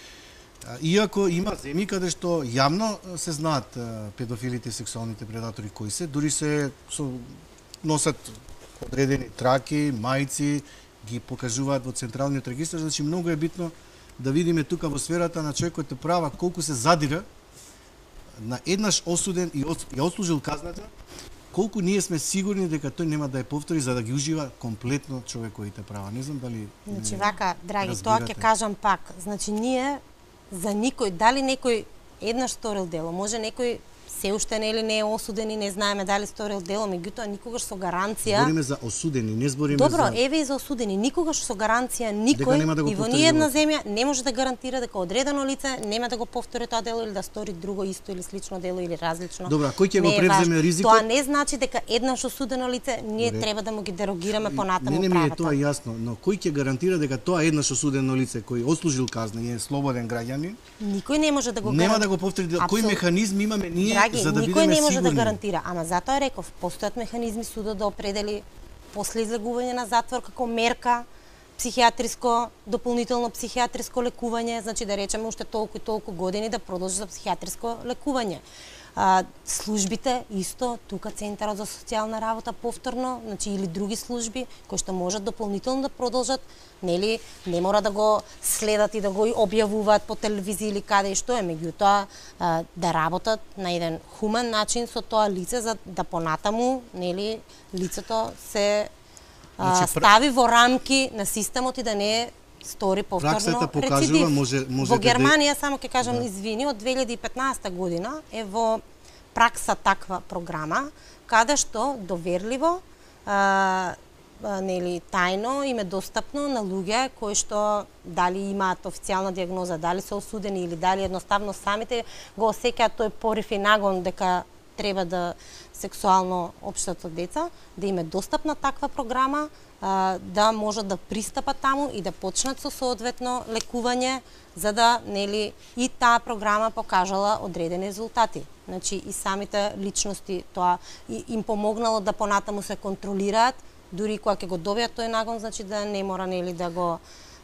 S2: Иако има земји каде што јавно се знаат педофилите и сексуалните предатори кои се, дури се носат одредени траки, мајци, ги покажуваат во централниот регистар, значи многу е битно да видиме тука во сферата на човековите права колку се задира на еднаш осуден и ја отслужил казната, колку ние сме сигурни дека тој нема да ја повтори за да ги ужива комплетно човековите права. Не знам дали
S3: Значи вака, драги, тоа ќе кажам пак. Значи ние за никој, дали некој еднаш сторил дело, може некој се уште нели не е осуден и не знаеме дали сторил дело, меѓутоа никогаш со гаранција.
S2: Збориме за осудени, не збориме
S3: Добро,
S2: за...
S3: еве и за осудени, никогаш со гаранција никој
S2: да
S3: и во ниедна земја не може да гарантира дека одредено лице нема да го повтори тоа дело или да стори друго исто или слично дело или различно.
S2: Добро, кој ќе го превземе ризикот?
S3: Тоа не значи дека еднаш осудено лице ние треба да му ги дерогираме понатаму правата.
S2: Не ми е тоа јасно, но кој ќе гарантира дека тоа еднаш осудено лице кој отслужил казна и е слободен граѓанин?
S3: Никој не може да го
S2: нема да го повтори. Кој механизми имаме ние за да бидеме
S3: сигурни? Може да гарантира, ама затоа реков, постојат механизми судот да определи после излегување на затвор како мерка психијатриско, дополнително психијатриско лекување, значи да речеме уште толку и толку години да продолжи за психијатриско лекување. Службите исто, тука Центарот за социјална работа повторно, значи или други служби кои што можат дополнително да продолжат, нели, не мора да го следат и да го објавуваат по телевизија или каде и што е, меѓутоа да работат на еден хумен начин со тоа лице за да понатаму, нели, лицето се стави во рамки на системот и да не стори повторно рецидив. Во Германија, само ќе кажам, извини, од 2015 година е во пракса таква програма, каде што доверливо, нели, тајно им е достапно на луѓе кои што дали имаат официјална диагноза, дали се осудени или дали едноставно самите го осеќаат тој порив и нагон дека треба да сексуално општат со деца, да им е достапна таква програма, да можат да пристапат таму и да почнат со соодветно лекување, за да, нели, и таа програма покажала одредени резултати. Значи и самите личности тоа им помогнало да понатаму се контролираат, дури кога ќе го добијат тој нагон, значи да не мора, нели, да го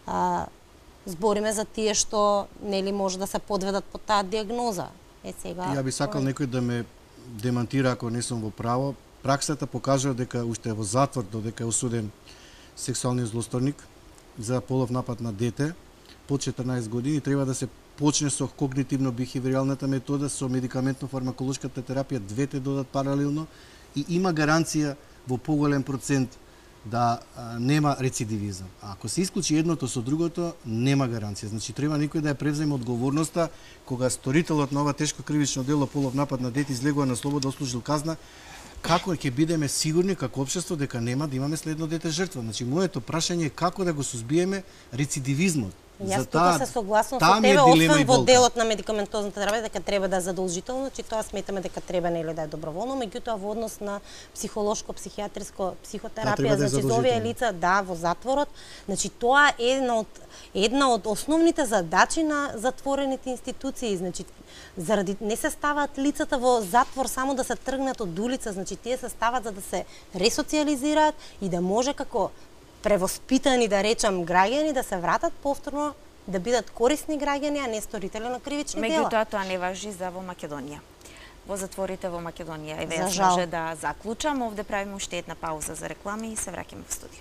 S3: збориме за тие што, нели, може да се подведат под таа диагноза. Сега
S2: ја би сакал некој да ме демантира ако не сум во право. Праксата покажува дека уште во затвор додека е осуден сексуалниот злосторник за полов напад на дете под 14 години треба да се почне со когнитивно-бихевиоралната метода, со медикаментно-фармаколошката терапија, двете додат паралелно и има гаранција во поголем процент да нема рецидивизам. А ако се исклучи едното со другото, нема гаранција. Значи треба некој да ја превземе одговорноста кога сторителот на ова тешко кривично дело полов напад на дете излегува на слобода, отслужил казна, како ќе бидеме сигурни како општество дека нема да имаме следно дете жртва. Значи моето прашање е како да го сузбиеме рецидивизмот.
S3: Јас тука се согласувам со тебе, освен во делот на медикаментозната терапија дека треба да е задолжително, значи тоа сметаме дека треба, нели, да е доброволно, меѓутоа во однос на психолошко, психијатриско психотерапија, значи за овие лица, да, во затворот, значи тоа е една од основните задачи на затворените институции, значи заради не се ставаат лицата во затвор само да се тргнат од улица, значи тие се стават за да се ресоциализираат и да може како превоспитани, да речам, граѓани да се вратат повторно да бидат корисни граѓани, а не сторители на кривични дела.
S1: Меѓутоа тоа не важи за во Македонија. во затворите во Македонија. Еве,
S3: За
S1: јас
S3: жал.
S1: може да заклучам. Овде правиме уште една пауза за реклами и се враќаме во студио.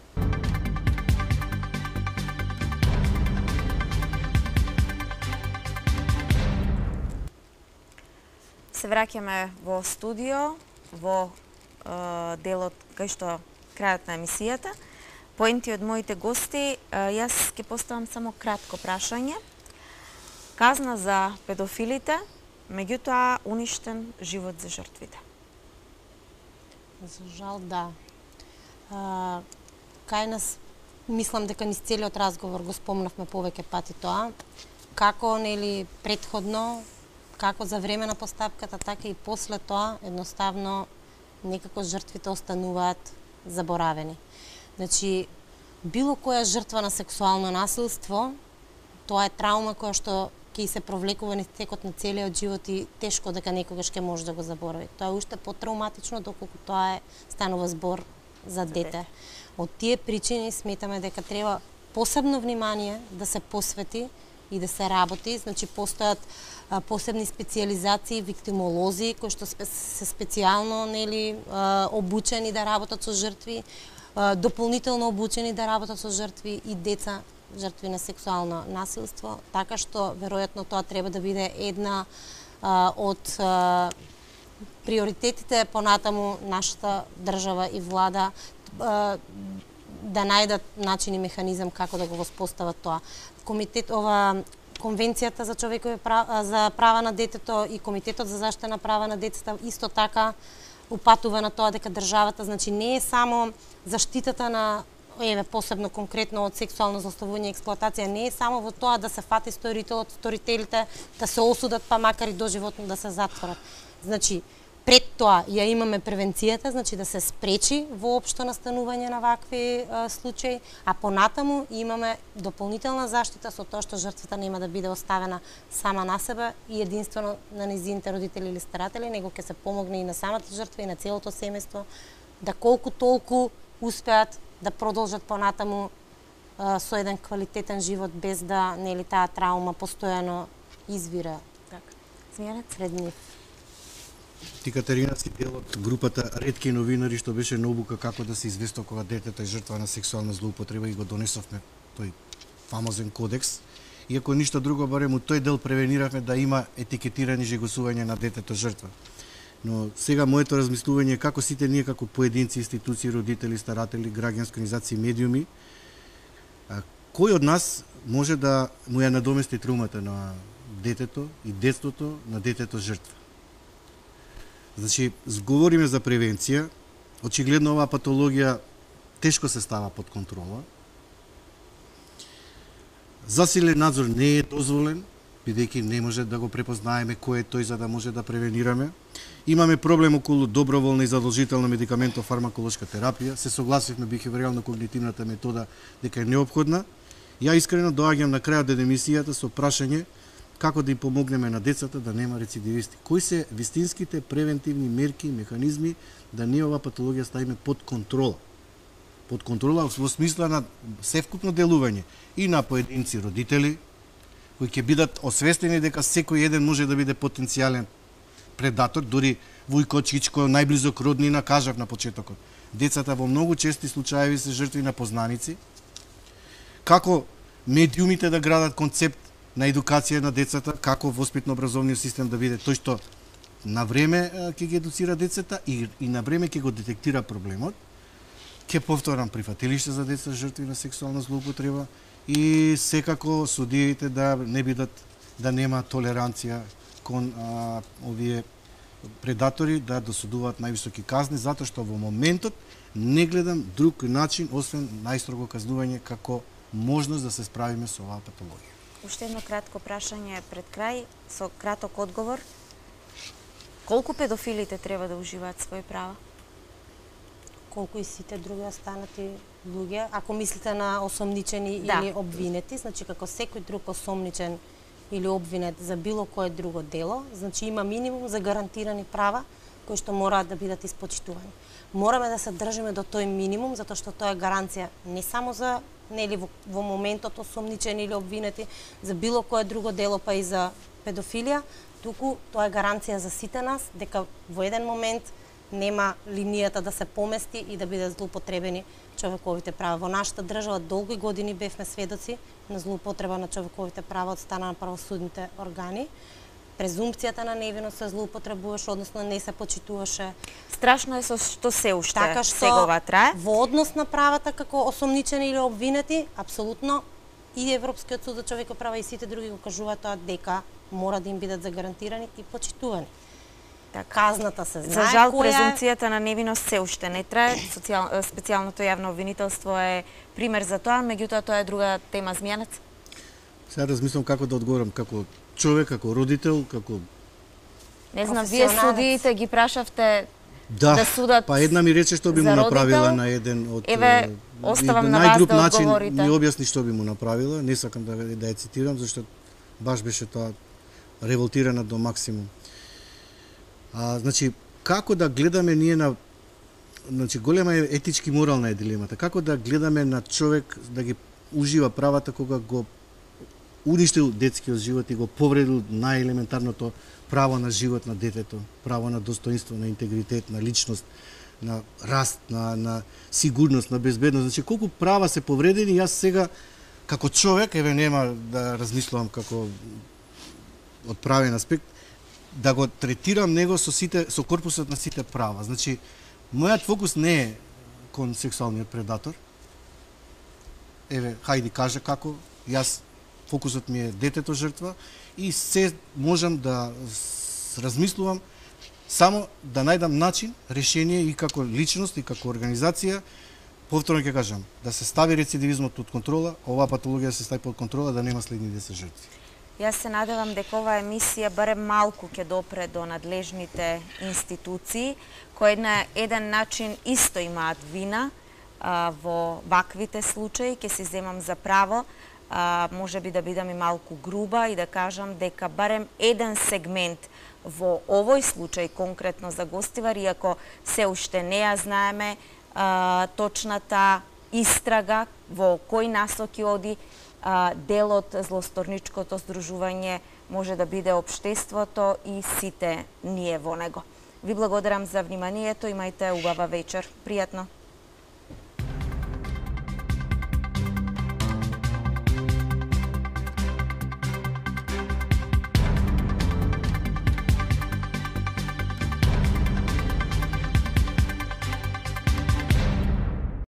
S1: Се враќаме во студио, во делот кај што крајот на емисијата. Поенти од моите гости, јас ќе поставам само кратко прашање. Казна за педофилите, меѓутоа уништен живот за жртвите.
S3: За жал, да. Кај нас, мислам дека низ целиот разговор го спомнавме повеќе пати тоа, како нели претходно, како за време на постапката, така и после тоа, едноставно некако жртвите остануваат заборавени. Значи, било која жртва на сексуално насилство, тоа е траума која што ќе се провлекува низ текот на целиот живот и тешко дека некогаш ќе може да го заборави. Тоа е уште потравматично доколку тоа станува збор за дете. Од тие причини сметаме дека треба посебно внимание да се посвети и да се работи, значи постојат посебни специализации, виктимолози кои што се специјално нели обучени да работат со жртви, дополнително обучени да работат со жртви и деца жртви на сексуално насилство, така што веројатно тоа треба да биде една од приоритетите понатаму нашата држава и влада да најдат начин и механизам како да го воспостават тоа. Конвенцијата за човекови за права на детето и Комитетот за заштита на права на децата исто така упатува на тоа дека државата, значи не е само заштитата на посебно конкретно од сексуално злоставување и експлоатација, не е само во тоа да се фати сторителите, да се осудат, па макар и доживотно да се затворат. Значи, пред тоа ја имаме превенцијата, значи да се спречи воопшто настанување на вакви случаи, а понатаму имаме дополнителна заштита со тоа што жртвата нема да биде оставена сама на себе и единствено на низините родители или старатели, него ќе се помогне и на самата жртва и на целото семејство да колку толку успеат да продолжат понатаму со еден квалитетен живот без да нели таа траума постојано извира.
S1: Така. Смијанец
S3: пред нив.
S2: Ти, Катерина, си дел од групата ретки новинари што беше на обука како да се известува кога детето е жртва на сексуална злоупотреба и го донесовме тој фамозен кодекс. Иако ништо друго, барем у тој дел превениравме да има етикетирани жегосување на детето жртва. Но сега моето размислување е како сите ние како поединци, институции, родители, старатели, граѓански организации, медиуми, кој од нас може да му ја надомести траумата на детето и детството на детето жртва? Значи, зговориме за превенција, очигледно оваа патологија тешко се става под контрола. Засилен надзор не е дозволен, бидејќи не може да го препознаеме кој е тој за да може да превенираме. Имаме проблем околу доброволна и задолжителна медикаментно-фармаколошка терапија. Се согласивме бихевиорално-когнитивната метода дека е неопходна. Ја искрено доаѓам на крајот од емисијата со прашање како да им помогнеме на децата да нема рецидивисти. Кои се вистинските превентивни мерки и механизми да не оваа патологија ставиме под контрола? Под контрола во смисла на севкупно делување и на поединци родители, кои ќе бидат освестени дека секој еден може да биде потенцијален предатор, дури вујко, чичко, најблизок роднина, кажав на почетокот. Децата во многу чести случаи се жртви на познаници. Како медиумите да градат концепт на едукација на децата, како воспитно-образовниот систем да биде тој што на време ќе ги едуцира децата и на време ќе го детектира проблемот. Ќе повторам, прифатилиште за деца жртви на сексуална злоупотреба и секако судиите да не бидат, да нема толеранција кон овие предатори, да досудуваат највисоки казни, затоа што во моментот не гледам друг начин освен најстрого казнување како можност да се справиме со оваа патологија.
S1: Уште едно кратко прашање пред крај, со краток одговор. Колку педофилите треба да уживаат своји права?
S3: Колку и сите други останати луѓе, ако мислите на осомничени или обвинети, значи како секој друг осомничен или обвинет за било кое друго дело, значи има минимум за гарантирани права кои што мораат да бидат испочитувани. Мораме да се држиме до тој минимум, затоа што тоа е гаранција не само за нели во моментот осомничени или обвинети за било кое друго дело, па и за педофилија, туку тоа е гаранција за сите нас дека во еден момент нема линијата да се помести и да биде злоупотребени човековите права. Во нашата држава долги години бевме сведоци на злоупотреба на човековите права од страна на правосудните органи. Презумпцијата на невиност се злоупотребуваше, односно не се почитуваше.
S1: Страшно е со што се уште
S3: Така што
S1: сегова трае.
S3: во однос на правата како осомничени или обвинети, апсолутно и Европскиот суд за човекови права и сите други го кажуваат тоа дека мора да им бидат загарантирани и почитувани. Казната се знае.
S1: За жал,
S3: која е.
S1: презумпцијата на невиност се уште не трае. Специјалното јавно обвинителство е пример за тоа, меѓутоа тоа е друга тема. Zmiјанец?
S2: Сега размислам како да одговорам, како човек, како родител, како...
S1: Не знам, вие судиите ги прашавте
S2: Да,
S1: судат
S2: па една ми рече што би му
S1: за
S2: направила
S1: родител.
S2: на еден од...
S1: Еве, оставам на вас
S2: најгруп
S1: да
S2: начин
S1: одговорите.
S2: ми објасни што би му направила, не сакам да ја цитирам, зашто баш беше тоа револтирана до максимум. Значи, како да гледаме ние на... Значи, голема е етички морална е дилемата. Како да гледаме на човек да ги ужива правата кога го уништил детскиот живот и го повредил најелементарното право на живот на детето, право на достоинство, на интегритет, на личност, на раст, на сигурност, на безбедност. Значи, колку права се повредени, јас сега, како човек, еве нема да размислувам како од правен аспект, да го третирам него со корпусот на сите права. Значи, мојот фокус не е кон сексуалниот предатор. Еве, хајди кажа како, јас фокусот ми е детето жртва и се можам да размислувам само да најдам начин, решение и како личност и како организација, повторно ќе кажам, да се стави рецидивизмот под контрола, оваа патологија да се стави под контрола, да нема следни 10 жртви.
S1: Јас се надевам дека оваа емисија барем малку ќе допре до надлежните институции, кои на еден начин исто имаат вина во ваквите случаи. Ќе си земам за право, може би да бидам и малку груба и да кажам дека барем еден сегмент во овој случај, конкретно за Гостивар, иако се уште не ја знаеме точната истрага во кој насоки оди, дел од злосторничкото здружување може да биде општеството и сите ние во него. Ви благодарам за вниманието, имајте убава вечер. Пријатно!